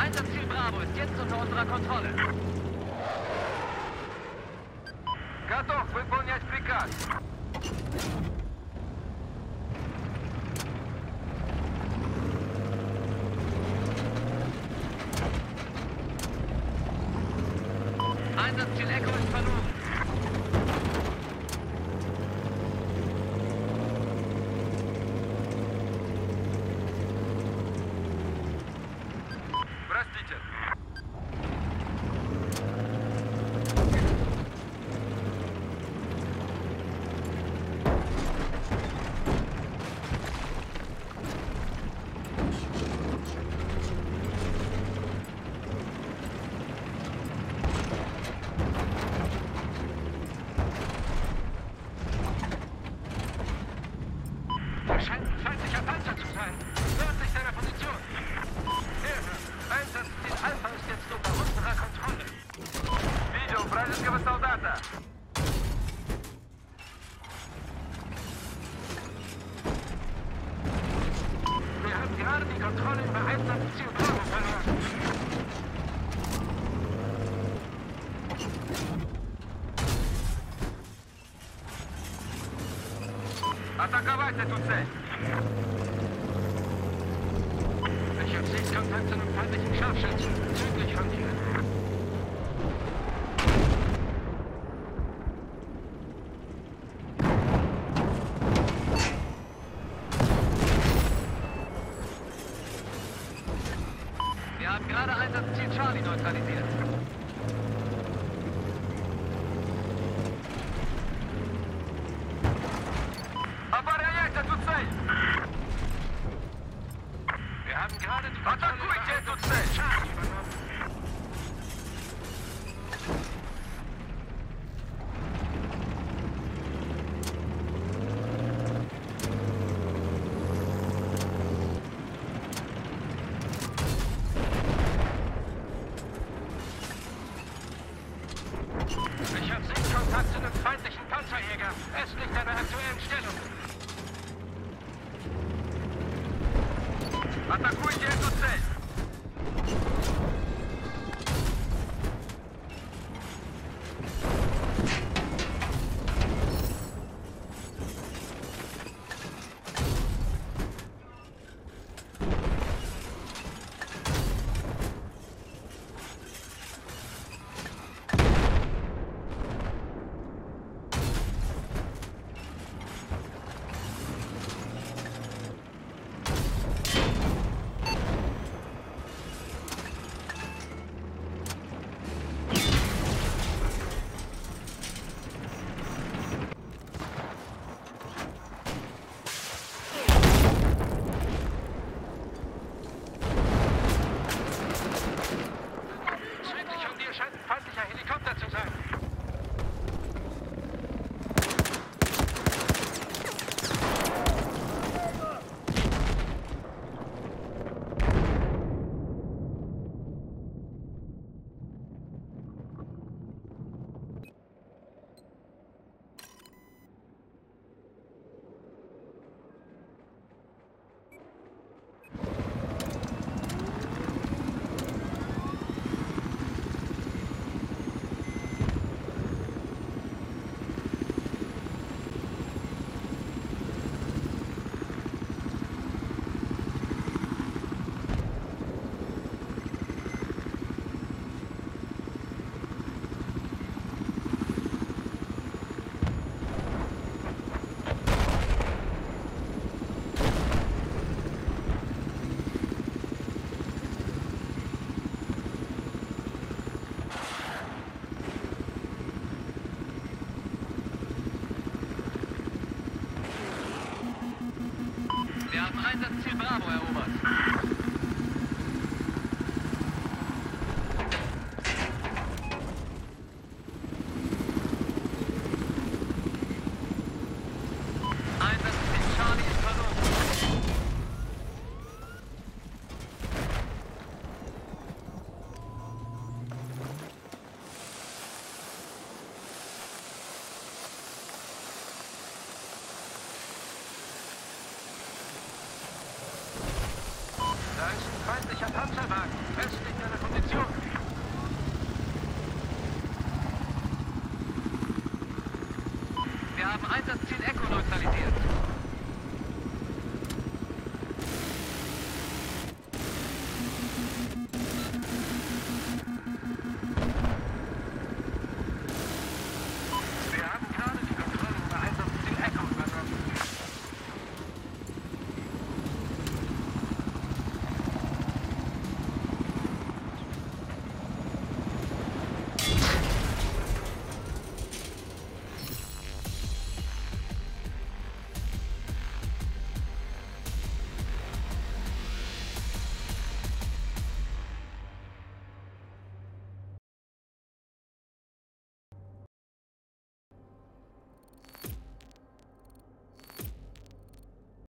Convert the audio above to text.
Einsatzziel Bravo ist jetzt unter unserer Kontrolle. Готов выполнять приказ. Einsatzziel Echo ist verloren. Простите. Scheint ein feindlicher Panzer zu sein. Nördlich seiner Position. Hilfe! Einsatzziel Alpha ist jetzt unter unserer Kontrolle. Видел вражеского солдата. Wir haben gerade die Kontrolle über Einsatzziel Bravo verloren. Атаковать эту цель. Ich habe Sichtkontakt zu einem feindlichen Scharfschützen. Südlich von hier. Wir haben gerade Einsatzziel Charlie neutralisiert. Оборонять эту цель. Wir haben gerade die Kontrolle Атакуйте über эту цель. Charlie übernommen. Ich habe Sichtkontakt zu einem feindlichen Panzerjäger. Östlich deiner aktuellen Stellung. Атакуйте эту цель. Südlich von dir scheint ein feindlicher Helikopter zu sein. Wir haben Einsatzziel Bravo erobert. Einsatzziel Charlie ist verloren. Da ist ein feindlicher Feindlicher Panzerwagen, westlich deiner Position. Wir haben Einsatzziel Echo neutralisiert.